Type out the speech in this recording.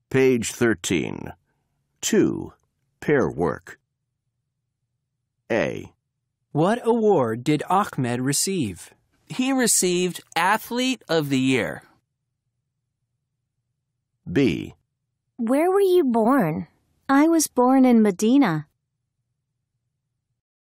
Page 13. 2. Pair work. A. What award did Ahmed receive? He received Athlete of the Year. B. Where were you born? I was born in Medina.